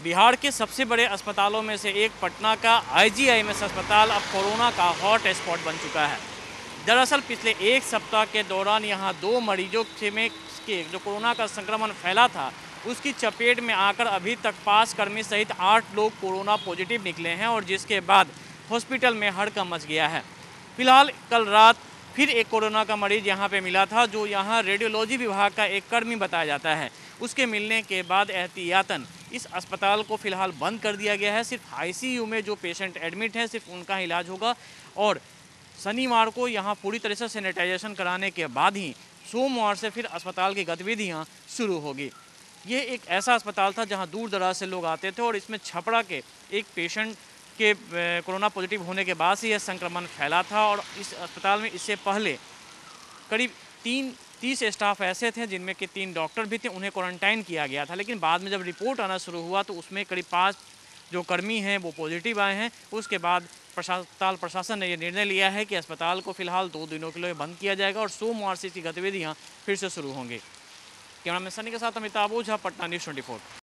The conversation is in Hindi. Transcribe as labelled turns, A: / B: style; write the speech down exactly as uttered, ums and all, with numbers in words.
A: बिहार के सबसे बड़े अस्पतालों में से एक पटना का आईजीआईएमएस अस्पताल अब कोरोना का हॉट स्पॉट बन चुका है। दरअसल पिछले एक सप्ताह के दौरान यहां दो मरीजों के में के जो कोरोना का संक्रमण फैला था उसकी चपेट में आकर अभी तक पाँच कर्मी सहित आठ लोग कोरोना पॉजिटिव निकले हैं और जिसके बाद हॉस्पिटल में हड़कंप मच गया है। फिलहाल कल रात फिर एक कोरोना का मरीज यहां पे मिला था, जो यहां रेडियोलॉजी विभाग का एक कर्मी बताया जाता है। उसके मिलने के बाद एहतियातन इस अस्पताल को फिलहाल बंद कर दिया गया है। सिर्फ आईसीयू में जो पेशेंट एडमिट हैं सिर्फ उनका इलाज होगा और शनिवार को यहां पूरी तरह से सैनिटाइजेशन कराने के बाद ही सोमवार से फिर अस्पताल की गतिविधियां शुरू होगी। ये एक ऐसा अस्पताल था जहां दूर दराज से लोग आते थे और इसमें छपरा के एक पेशेंट के कोरोना पॉजिटिव होने के बाद से यह संक्रमण फैला था और इस अस्पताल में इससे पहले करीब तीन तीस स्टाफ ऐसे थे जिनमें कि तीन डॉक्टर भी थे, उन्हें क्वारंटाइन किया गया था। लेकिन बाद में जब रिपोर्ट आना शुरू हुआ तो उसमें करीब पाँच जो कर्मी हैं वो पॉजिटिव आए हैं। उसके बाद अस्पताल प्रशासन ने यह निर्णय लिया है कि अस्पताल को फिलहाल दो दिनों के लिए बंद किया जाएगा और सोमवार से इसकी गतिविधियाँ फिर से शुरू होंगी। कैमरामैन सनी के साथ अमिताभ ओझा, पटना न्यूज़ चौबीस।